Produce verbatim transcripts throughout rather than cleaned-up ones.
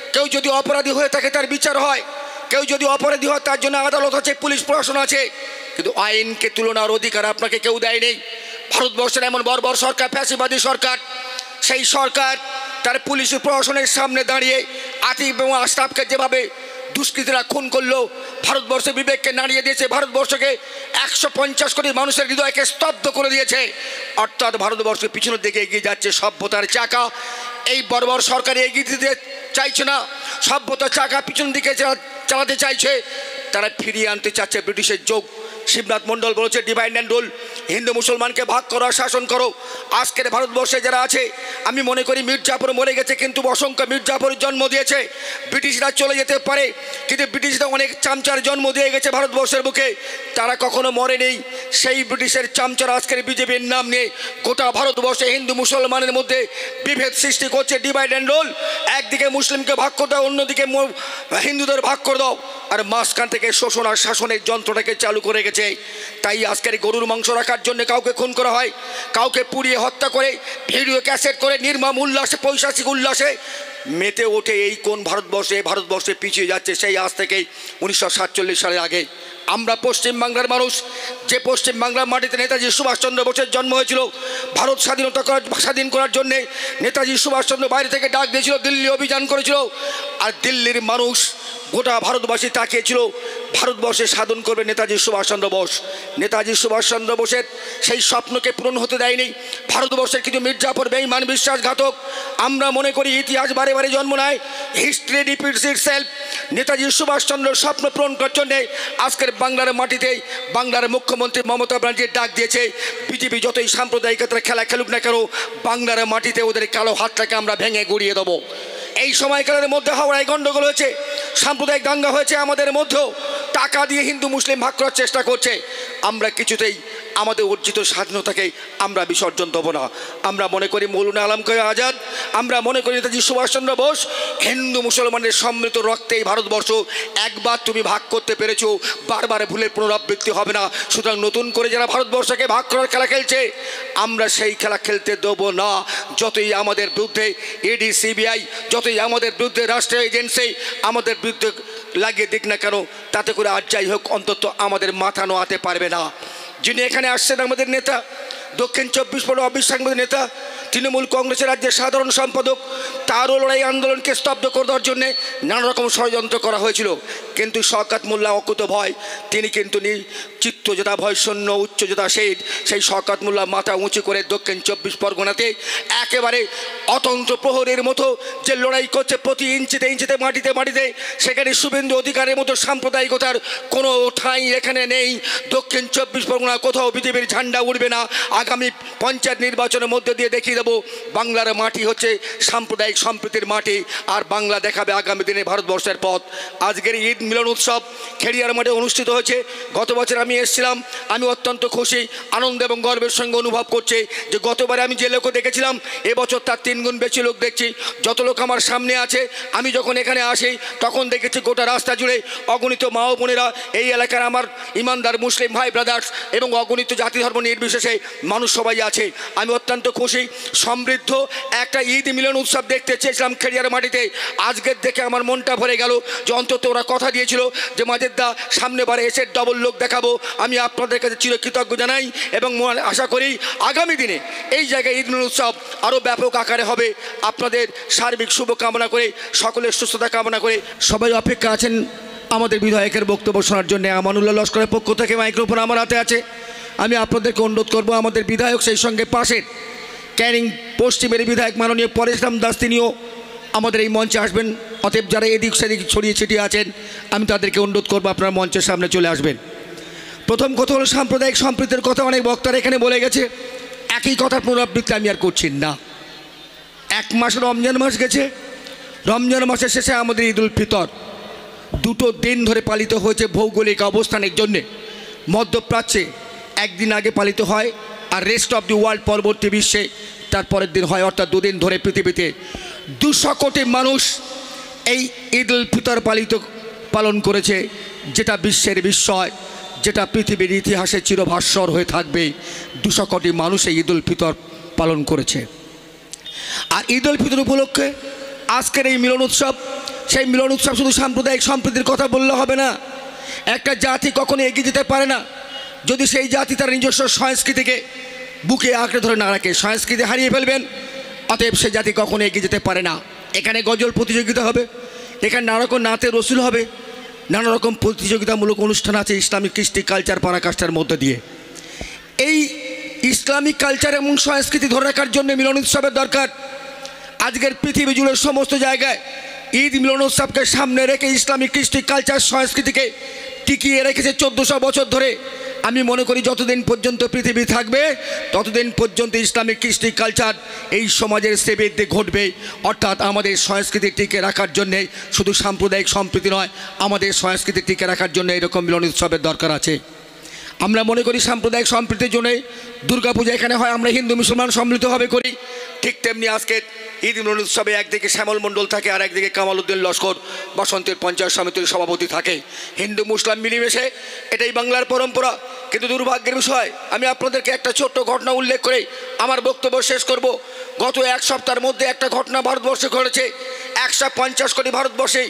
কেউ যদি অপরাধী হয়ে থাকে তার বিচার হয়, কেউ যদি অপরাধী হয় তার জন্য আদালত আছে, পুলিশ প্রশাসন আছে, কিন্তু আইনকে তুলনার অধিকার আপনাকে কেউ দেয় নেই। ভারতবর্ষের এমন বর্বর সরকার, ফ্যাসিবাদী সরকার, সেই সরকার তার পুলিশ প্রশাসনের সামনে দাঁড়িয়ে আতিফ এবং আশরাফকে যেভাবে দুষ্কৃতীরা খুন করলো, ভারতবর্ষের বিবেককে নাড়িয়ে দিয়েছে, ভারতবর্ষকে একশো পঞ্চাশ কোটি মানুষের হৃদয়কে স্তব্ধ করে দিয়েছে। অর্থাৎ ভারতবর্ষের পিছনের দিকে এগিয়ে যাচ্ছে সভ্যতার চাকা। এই বর্বর সরকার এগিয়ে দিতে চাইছে না, সভ্যতার চাকা পিছন দিকে চালাতে চাইছে। তারা ফিরিয়ে আনতে চাচ্ছে ব্রিটিশের যোগ। শিবনাথ মণ্ডল বলেছে ডিভাইড অ্যান্ড রুল, হিন্দু মুসলমানকে ভাগ করো, শাসন করো। আজকের ভারতবর্ষে যারা আছে, আমি মনে করি মির্জাফর মরে গেছে, কিন্তু অসংখ্য মির্জাফরের জন্ম দিয়েছে। ব্রিটিশরা চলে যেতে পারে, কিন্তু ব্রিটিশরা অনেক চামচার জন্ম দিয়ে গেছে ভারতবর্ষের বুকে, তারা কখনো মরে নেই। সেই ব্রিটিশের চামচারা আজকের বিজেপির নাম নিয়ে গোটা ভারতবর্ষে হিন্দু মুসলমানের মধ্যে বিভেদ সৃষ্টি করছে। ডিভাইড অ্যান্ড রুল, একদিকে মুসলিমকে ভাগ করে দাও, অন্যদিকে হিন্দুদের ভাগ করে দাও, আর মাঝখান থেকে শোষণ আর শাসনের যন্ত্রটাকে চালু করে গেছে। তাই আজকের গরুর মাংস রাখার জন্য কাউকে খুন করা হয়, কাউকে পুড়িয়ে হত্যা করে, ভিডিও ক্যাসেট করে নির্মম উল্লাসে, পৈশাচিক উল্লাসে মেতে ওঠে। এই কোন ভারতবর্ষে, ভারতবর্ষে পিছিয়ে যাচ্ছে সেই আজ থেকেই উনিশশো সাতচল্লিশ সালের আগে। আমরা পশ্চিমবাংলার মানুষ, যে পশ্চিমবাংলার মাটিতে নেতাজি সুভাষচন্দ্র বোসের জন্ম হয়েছিল, ভারত স্বাধীনতা স্বাধীন করার জন্যে নেতাজি সুভাষচন্দ্র বাইরে থেকে ডাক দিয়েছিল, দিল্লি অভিযান করেছিল, আর দিল্লির মানুষ গোটা ভারতবাসী তাকিয়েছিল ভারতবর্ষে সাধন করবে নেতাজি সুভাষচন্দ্র বোস। নেতাজি সুভাষচন্দ্র বোসের সেই স্বপ্নকে পূরণ হতে দেয়নি ভারতবর্ষের কিছু মির্জাফর, বেঈমান, বিশ্বাসঘাতক। আমরা মনে করি ইতিহাস বারে বারে জন্ম নেয়, হিস্ট্রি রিপিটস ইটসেলফ। নেতাজি সুভাষচন্দ্রের স্বপ্ন পূরণ করার জন্যে আজকের বাংলার মাটিতে বাংলার মুখ্যমন্ত্রী মমতা ব্যানার্জির ডাক দিয়েছে, বিজেপি যতই সাম্প্রদায়িকতার খেলা খেলুক না কেন, বাংলার মাটিতে ওদের কালো হাতটাকে আমরা ভেঙে গুড়িয়ে দেবো। এই সময়কালের মধ্যে হাওড়ায় গণ্ডগোল হয়েছে, সাম্প্রদায়িক দাঙ্গা হয়েছে, আমাদের মধ্যেও টাকা দিয়ে হিন্দু মুসলিম ভাগ করার চেষ্টা করছে। আমরা কিছুতেই আমাদের অর্জিত স্বাধীনতাকে আমরা বিসর্জন দেবো না। আমরা মনে করি মৌলানা আলম কয় আজাদ, আমরা মনে করি নেতাজি সুভাষচন্দ্র বোস, হিন্দু মুসলমানের সম্মিলিত রক্তে এই ভারতবর্ষ। একবার তুমি ভাগ করতে পেরেছো, বারবার ভুলের পুনরাবৃত্তি হবে না। সুতরাং নতুন করে যারা ভারতবর্ষকে ভাগ করার খেলা খেলছে, আমরা সেই খেলা খেলতে দেবো না। যতই আমাদের বিরুদ্ধে ইডি, সিবিআই, যতই আমাদের বিরুদ্ধে রাষ্ট্রীয় এজেন্সি আমাদের বিরুদ্ধে লাগিয়ে দিক না কেন, তাতে করে আর যাই হোক অন্তত আমাদের মাথা নোয়াতে পারবে না। যিনি এখানে আসছেন আমাদের নেতা, দক্ষিণ চব্বিশ পরগনা অবিশ্বাসবাদী নেতা, তৃণমূল কংগ্রেসের রাজ্যের সাধারণ সম্পাদক, তারও লড়াই আন্দোলনকে স্তব্ধ করে দেওয়ার জন্যে নানা রকম ষড়যন্ত্র করা হয়েছিল, কিন্তু শওকত মোল্লা অকুত ভয়, তিনি কিন্তু চিত্তযোদ্ধা, ভয়শূন্য, উচ্চযোদ্ধা শহীদ। সেই শওকত মোল্লা মাথা উঁচু করে দক্ষিণ চব্বিশ পরগনাতে একেবারে অতন্ত্র প্রহরীর মতো যে লড়াই করছে, প্রতি ইঞ্চিতে ইঞ্চিতে, মাটিতে মাটিতে, সেখানে শুভেন্দু অধিকারের মতো সাম্প্রদায়িকতার কোনো ঠাঁই এখানে নেই। দক্ষিণ চব্বিশ পরগনা কোথাও বিজেপির ঝান্ডা উঠবে না। আগামী পঞ্চায়েত নির্বাচনের মধ্যে দিয়ে দেখিয়ে দেবো বাংলার মাটি হচ্ছে সাম্প্রদায়িক সম্প্রীতির মাটি, আর বাংলা দেখাবে আগামী দিনে ভারতবর্ষের পথ। আজকের ঈদ মিলন উৎসব খেড়িয়ার মাঠে অনুষ্ঠিত হয়েছে। গত বছর আমি এসেছিলাম, আমি অত্যন্ত খুশি, আনন্দ এবং গর্বের সঙ্গে অনুভব করছি যে গতবারে আমি যে লোক দেখেছিলাম, এবছর তার তিনগুণ বেশি লোক দেখছি। যত লোক আমার সামনে আছে, আমি যখন এখানে আসি তখন দেখেছি গোটা রাস্তা জুড়ে অগণিত মা ও বোনেরা, এই এলাকার আমার ইমানদার মুসলিম ভাই ব্রাদার্স এবং অগণিত জাতি ধর্ম নির্বিশেষে মানুষ সবাই আছে। আমি অত্যন্ত খুশি, সমৃদ্ধ একটা ঈদ মিলন উৎসব দেখতে চেয়েছিলাম খেড়িয়ার মাটিতে। আজকের দেখে আমার মনটা ভরে গেল যে অন্তত ওরা কথা দিয়েছিল যে মাজেদদা সামনে বারে এসে ডবল লোক দেখাবো। আমি আপনাদের কাছে চিরকৃতজ্ঞ জানাই এবং আশা করি আগামী দিনে এই জায়গায় ঈদ মিলন উৎসব আরও ব্যাপক আকারে হবে। আপনাদের সার্বিক শুভকামনা করে, সকলের সুস্থতা কামনা করে সবাই অপেক্ষা আছেন আমাদের বিধায়কের বক্তব্য শোনার জন্য। আমানুল্লাহ লস্করের পক্ষ থেকে মাইক্রোফোন আমার হাতে আছে। আমি আপনাদেরকে অনুরোধ করব, আমাদের বিধায়ক সেই সঙ্গে পাশের ক্যানিং পশ্চিমের বিধায়ক মাননীয় পরেশরাম দাস, তিনিও আমাদের এই মঞ্চে আসবেন। অতএব যারা এদিক সেদিক ছড়িয়ে ছিটিয়ে আছেন, আমি তাদেরকে অনুরোধ করবো আপনার মঞ্চের সামনে চলে আসবেন। প্রথম কথা হলো সাম্প্রদায়িক সম্প্রীতির কথা অনেক বক্তারা এখানে বলে গেছে, একই কথার পুনরাবৃত্তি আমি আর করছি না। এক মাস রমজান মাস গেছে, রমজান মাসের শেষে আমাদের ঈদ উল ফিতর, দুটো দিন ধরে পালিত হয়েছে ভৌগোলিক অবস্থানের জন্যে। মধ্যপ্রাচ্যে একদিন আগে পালিত হয়, আর রেস্ট অফ দি ওয়ার্ল্ড পরবর্তী বিশ্বে তার পরের দিন হয়, অর্থাৎ দুদিন ধরে পৃথিবীতে দুশো কোটি মানুষ এই ঈদ উল ফিতর পালিত পালন করেছে, যেটা বিশ্বের বিস্ময়, যেটা পৃথিবীর ইতিহাসে চিরভাস্বর হয়ে থাকবে। দুশো কোটি মানুষ এই ঈদ উল ফিতর পালন করেছে। আর ঈদ উল ফিতর উপলক্ষে আজকের এই মিলন উৎসব সেই মিলন উৎসব শুধু সাম্প্রদায়িক সম্প্রীতির কথা বললে হবে না। একটা জাতি কখনো এগিয়ে যেতে পারে না যদি সেই জাতি তার নিজস্ব সংস্কৃতিকে বুকে আঁকড়ে ধরে না রাখে। সংস্কৃতি হারিয়ে ফেলবেন, অতএব সেই জাতি কখনো এগিয়ে যেতে পারে না। এখানে গজল প্রতিযোগিতা হবে, এখানে নানা রকম নাতে রসুল হবে, নানা রকম প্রতিযোগিতামূলক অনুষ্ঠান আছে ইসলামিক কৃষ্টি কালচার পরাকাষ্ঠার মধ্যে দিয়ে। এই ইসলামিক কালচার এবং সংস্কৃতি ধরে রাখার জন্য মিলন উৎসবের দরকার। আজকের পৃথিবী জুড়ে সমস্ত জায়গায় ঈদ মিলন উৎসবকে সামনে রেখে ইসলামিক কৃষ্টি কালচার সংস্কৃতিকে টিকিয়ে রেখেছে চোদ্দোশো বছর ধরে। আমি মনে করি যতদিন পর্যন্ত পৃথিবী থাকবে ততদিন পর্যন্ত ইসলামিক কৃষ্টি কালচার এই সমাজের সেবীতে ঘটবে। অর্থাৎ আমাদের সংস্কৃতি টিকে রাখার জন্যে শুধু সাম্প্রদায়িক সম্প্রীতি নয়, আমাদের সংস্কৃতি টিকে রাখার জন্য এরকম মিলন উৎসবের দরকার আছে। আমরা মনে করি সাম্প্রদায়িক সম্প্রীতির জন্যে দুর্গাপূজা এখানে হয়, আমরা হিন্দু মুসলমান সম্মিলিতভাবে করি। ঠিক তেমনি আজকে ঈদ মিলন উৎসবে একদিকে শ্যামল মণ্ডল থাকে আর একদিকে কামাল উদ্দিন লস্কর বসন্তের পঞ্চায়েত সমিতির সভাপতি থাকে। হিন্দু মুসলিম মিলেমিশে, এটাই বাংলার পরম্পরা। কিন্তু দুর্ভাগ্যের বিষয়, আমি আপনাদেরকে একটা ছোট্ট ঘটনা উল্লেখ করে আমার বক্তব্য শেষ করব। গত এক সপ্তাহের মধ্যে একটা ঘটনা ভারতবর্ষে ঘটেছে। একশো পঞ্চাশ কোটি ভারতবর্ষে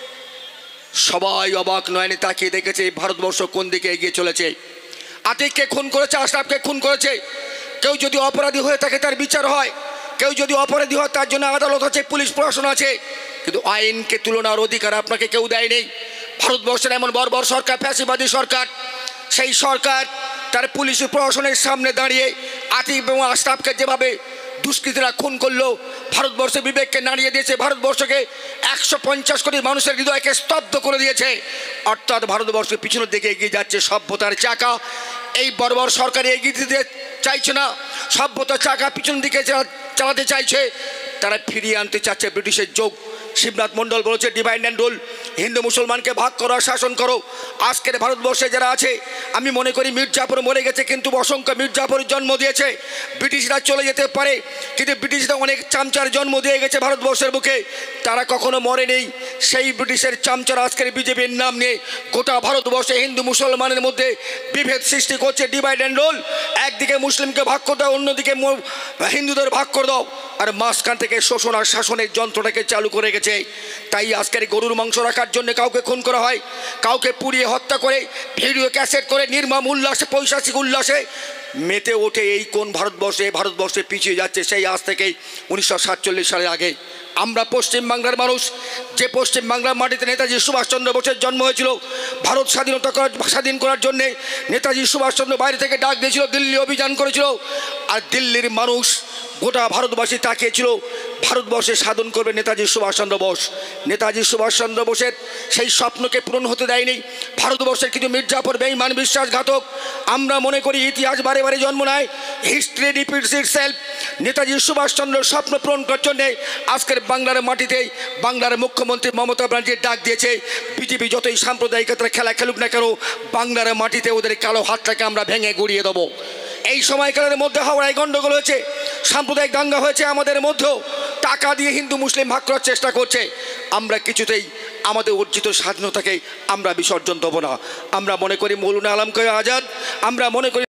সবাই অবাক নয়নে তাকিয়ে দেখেছে ভারতবর্ষ কোন দিকে এগিয়ে চলেছে। আতিককে খুন করেছে, আশরাফকে খুন করেছে। কেউ যদি অপরাধী হয়ে থাকে তার বিচার হয়, কেউ যদি অপরাধী হয় তার জন্য আদালত আছে, পুলিশ প্রশাসন আছে। কিন্তু আইনকে তুলনার অধিকার আপনাকে কেউ দেয়নি। ভারতবর্ষের এমন বর্বর সরকার, ফ্যাসিবাদী সরকার, সেই সরকার তার পুলিশ প্রশাসনের সামনে দাঁড়িয়ে আতিক এবং আশরাফকে যেভাবে দুষ্কৃতীরা খুন করলো, ভারতবর্ষে বিবেককে নাড়িয়ে দিয়েছে, ভারতবর্ষকে একশো পঞ্চাশ কোটি মানুষের হৃদয়কে স্তব্ধ করে দিয়েছে। অর্থাৎ ভারতবর্ষের পিছনের দিকে এগিয়ে যাচ্ছে সভ্যতার চাকা। এই বর্বর সরকার এগিয়ে দিতে চাইছে না, সভ্যতার চাকা পিছন দিকে চালাতে চাইছে। তারা ফিরিয়ে আনতে চাচ্ছে ব্রিটিশের যোগ। শিবনাথ মণ্ডল বলেছে ডিভাইড অ্যান্ড রুল, হিন্দু মুসলমানকে ভাগ করো, শাসন করো। আজকের ভারতবর্ষে যারা আছে, আমি মনে করি মির্জাপুর মরে গেছে কিন্তু অসংখ্য মির্জাপুরের জন্ম দিয়েছে। ব্রিটিশরা চলে যেতে পারে কিন্তু ব্রিটিশরা অনেক চামচার জন্ম দিয়ে গেছে ভারতবর্ষের বুকে, তারা কখনো মরে নেই। সেই ব্রিটিশের চামচারা আজকের বিজেপির নাম নিয়ে গোটা ভারতবর্ষে হিন্দু মুসলমানের মধ্যে বিভেদ সৃষ্টি করছে। ডিভাইড অ্যান্ড রুল, একদিকে মুসলিমকে ভাগ করে দাও, অন্যদিকে হিন্দুদের ভাগ করে দাও, আর মাঝখান থেকে শোষণ আর শাসনের যন্ত্রটাকে চালু করে গেছে। তাই আজকের গরুর মাংস রাখার জন্য কাউকে খুন করা হয়, কাউকে পুড়িয়ে হত্যা করে ভিডিও ক্যাসেট করে নির্মম উল্লাসে, পৈশাচিক উল্লাসে মেতে ওঠে। এই কোন ভারতবর্ষে ভারতবর্ষে পিছিয়ে যাচ্ছে সেই আজ থেকেই উনিশশো সাতচল্লিশ সালের আগে। আমরা পশ্চিমবাংলার মানুষ, যে পশ্চিমবাংলার মাটিতে নেতাজি সুভাষচন্দ্র বোসের জন্ম হয়েছিল, ভারত স্বাধীনতা স্বাধীন করার জন্যে নেতাজি সুভাষচন্দ্র বাইরে থেকে ডাক দিয়েছিল, দিল্লি অভিযান করেছিল। আর দিল্লির মানুষ, গোটা ভারতবাসী তাকিয়েছিল ভারতবর্ষে সাধন করবে নেতাজি সুভাষচন্দ্র বোস। নেতাজি সুভাষচন্দ্র বোসের সেই স্বপ্নকে পূরণ হতে দেয়নি ভারতবর্ষের কিছু মির্জাপুর বেঈমান বিশ্বাসঘাতক। আমরা মনে করি ইতিহাস বারে বারে জন্ম নেয়, হিস্ট্রি রিপিটস ইটসেলফ। নেতাজি সুভাষচন্দ্রের স্বপ্ন পূরণ করার জন্যে আজকের বাংলার মাটিতে বাংলার মুখ্যমন্ত্রী মমতা ব্যানার্জির ডাক দিয়েছে, বিজেপি যতই সাম্প্রদায়িকতার খেলা খেলুক না কেন, বাংলার মাটিতে ওদের কালো হাতটাকে আমরা ভেঙে গুড়িয়ে দেবো। এই সময়কালের মধ্যে হাওড়ায় গণ্ডগোল হয়েছে, সাম্প্রদায়িক দাঙ্গা হয়েছে, আমাদের মধ্যেও টাকা দিয়ে হিন্দু মুসলিম ভাগ করার চেষ্টা করছে। আমরা কিছুতেই আমাদের অর্জিত স্বাধীনতাকে আমরা বিসর্জন দেবো না। আমরা মনে করি মৌলানা আলমগীর আজাদ, আমরা মনে করি